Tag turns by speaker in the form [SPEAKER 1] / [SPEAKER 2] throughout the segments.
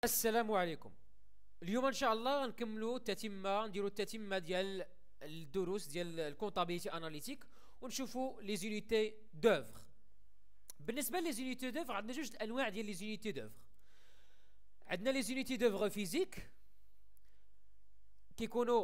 [SPEAKER 1] السلام عليكم. اليوم ان شاء الله غنكملوا نديروا التتمه ديال الدروس ديال الكونطابيليتي اناليتيك ونشوفوا لي زونيتي دوفر. بالنسبه لي زونيتي دوفر عندنا جوج انواع ديال لي زونيتي دوفر. عندنا لي زونيتي دوفر فيزيك كيكونوا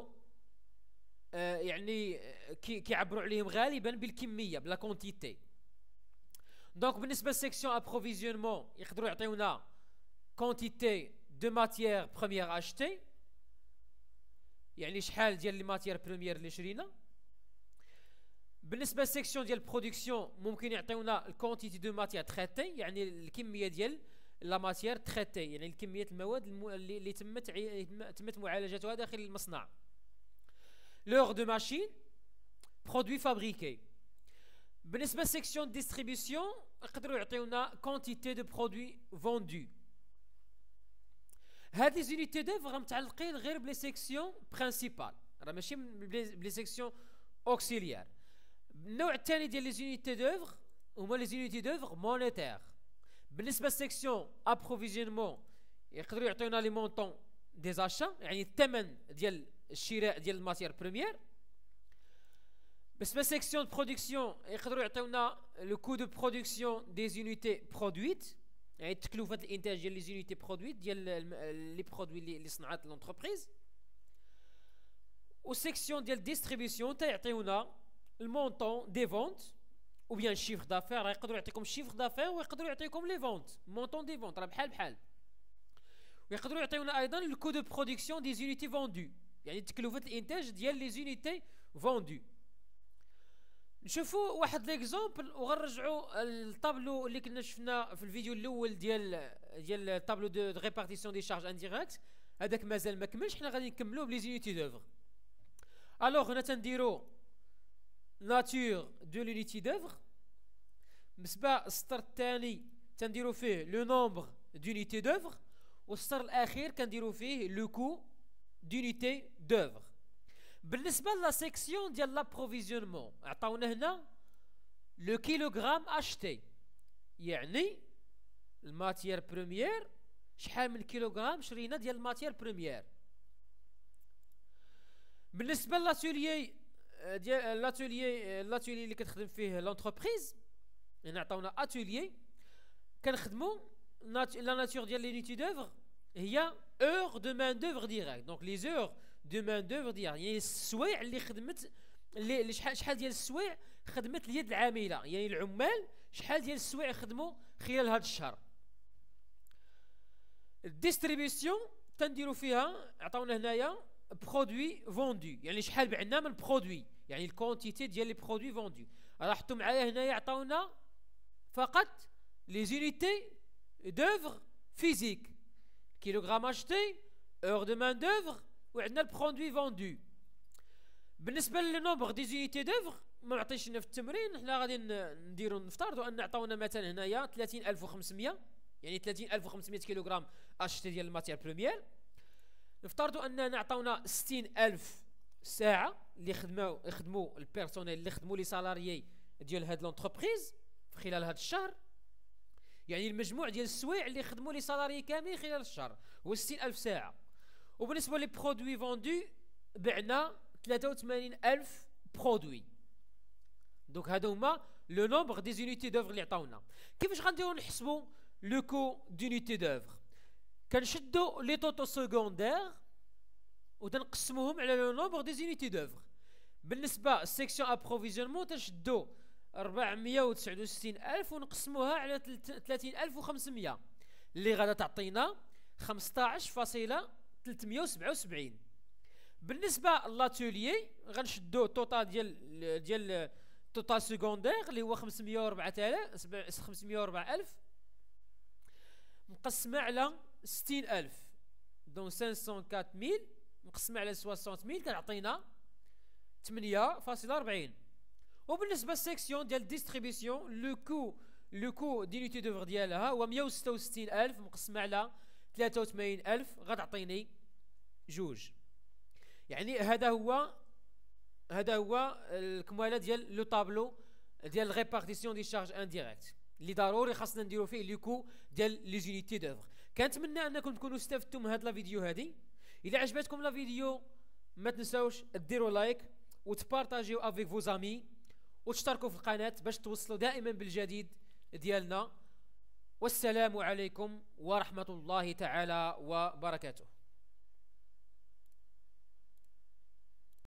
[SPEAKER 1] كيعبروا عليهم غالبا بالكميه بلا كونتيتي. دونك بالنسبه للسيكسيون ابروفيزيونمون يقدروا يعطيونا quantité de matière première achetée، يعني شحال ديال لي ماتيير بريمير اللي شرينا. بالنسبه للسيكسيون ديال البرودكسيون ممكن يعطيونا الكونتيتي دو ماتيير تريتي، يعني الكميه ديال لا ماتيير تريتي، يعني الكميه المواد اللي تمت معالجتها داخل المصنع. l'heure de machine produit fabriqué. بالنسبه للسيكسيون ديستريبيسيون يقدروا يعطيونا quantité de produits vendus. هاد لي زونيتي دوفر متعلقين غير بلي سيكسيون برينسيبال، راه ماشي بلي سيكسيون اوكسيليير. النوع الثاني ديال لي زونيتي دوفر هما لي زونيتي دوفر مونيتير. بالنسبه للسيكسيون ابروفيزيونمون يقدروا يعطيونا لي مونطون دي زاشا، يعني الثمن ديال الشراء ديال الماتيير بريمير. بالنسبه للسيكسيون دو برودكسيون يقدروا يعطيونا لو كو دو برودكسيون دي زونيتي برودويت، يعني تكلفه الانتاج ديال لي زونيتي برودويت ديال لي برودوي اللي صنعات لونتربريز. والسيكسيون ديال ديستريبيسيون تيعطيونا المونطون دي فونت او بيان شيفر دافير. يقدروا يعطيكم شيفر دافير ويقدروا يعطيكم لي فونت مونطون دي فونت، راه بحال بحال. ويقدروا يعطيونا ايضا الكو دو برودكسيون دي زونيتي فوندو، يعني تكلفه الانتاج ديال لي زونيتي فوندو. نشوفوا واحد ليكزومبل وغنرجعوا الطابلو اللي كنا شفنا في الفيديو الاول ديال الطابلو دو ريبارتيسيون دي شارج انديريكت. هذاك مازال ما كملش، حنا غادي نكملوه بلي زونيتي دوفر. الوغ هنا تنديروا ناتور دو لونيتي دوفر. بالنسبه للسطر الثاني تنديروا فيه لو نومبر دونيتي دوفر، والسطر الاخير كنديروا فيه لو كو دونيتي دوفر. بالنسبه لا سيكسيون ديال لابروفيزيونمون عطاونا هنا لو كيلوغرام اشتي، يعني الماتيير بريمير شحال من كيلوغرام شرينا ديال الماتيير بريمير. بالنسبه لاتوليي ديال لاتوليي اللي كتخدم فيه لونتربريز، هنا عطاونا اتوليي كنخدموا لا ناتور ديال لونيتي دوفر هي اور دو مان دوفر ديريكت. دونك لي زور دو مان دوفر ديال يعني السوايع اللي خدمت، اللي شحال ديال السوايع خدمت اليد العامله، يعني العمال شحال ديال السوايع خدموا خلال هذا الشهر. الديستريبيسيون تنديروا فيها عطاونا هنايا برودوي فوندو، يعني شحال بعنا من برودوي، يعني الكونتيتي ديال لي برودوي فوندو. راه حطوا معايا هنايا عطاونا فقط لي زونيتي دوفر فيزيك، كيلوغرام اشتي، اور دو مان دوفر، وعندنا البرودوي فوندو. بالنسبه للنومبر دي زونيتي دوفر ما معطيش لنا في التمرين، حنا غادي نفترضوا ان عطاونا مثلا هنايا 30500، يعني 30500 كيلوغرام اشتي ديال الماتيير بريمير. نفترضوا اننا عطاونا 60000 ساعه اللي خدموا البيرسونيل اللي خدموا لي سالاريي ديال هاد لونتربريز في خلال هاد الشهر، يعني المجموع ديال السوايع اللي خدموا لي سالاريي كاملين خلال الشهر هو 60000 ساعه. وبالنسبه لي برودوي فوندو بعنا 83000 برودوي. دونك هادو هما لو نومبر دي زونيتي دوفر اللي عطاونا. كيفاش غنديرو نحسبوا لو كو دونيتي دوفر؟ كنشدوا لي طوطو سكوندير وتنقسموهم على لو نومبر دي زونيتي دوفر. بالنسبه للسيكسيون ابروفيزيونمون تنشدوا 469000 ونقسموها على 30500 اللي غادا تعطينا 15.377. بالنسبه لاتوليي غنشدو التوتال ديال توتال سكوندير اللي هو 504000 مقسمه على 60000، دونك 504000 مقسمه على 60000 كتعطينا 8.40. وبالنسبه للسيكسيون ديال ديستريبيسيون لو كو دينيتي دوفر ديالها هو 166000 مقسمه على 83000 غتعطيني جوج. يعني هذا هو الكماله ديال لو طابلو ديال ريبارتيسيون دي شارج انديريكت اللي ضروري خاصنا نديرو فيه لي كو ديال لي زونيتي دوفر. كنتمنى انكم تكونوا استفدتوا من هاد لا فيديو هادي. اذا عجبتكم لا فيديو ما تنساوش ديروا لايك وتبارطاجيو افيك فو زامي وتشتركوا في القناة باش توصلوا دائما بالجديد ديالنا. والسلام عليكم ورحمة الله تعالى وبركاته.